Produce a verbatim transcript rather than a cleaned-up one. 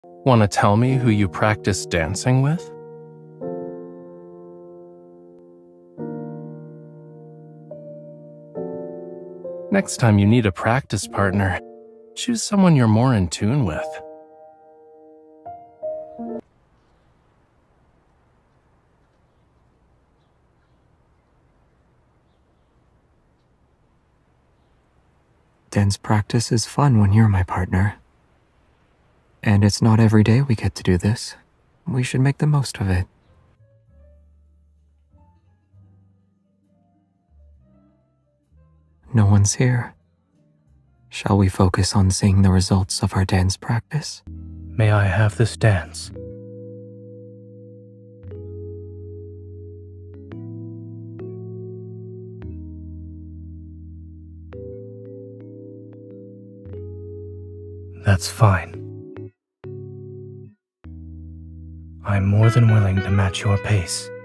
Want to tell me who you practice dancing with? Next time you need a practice partner, choose someone you're more in tune with. Dance practice is fun when you're my partner. And it's not every day we get to do this. We should make the most of it. No one's here. Shall we focus on seeing the results of our dance practice? May I have this dance? That's fine. I'm more than willing to match your pace.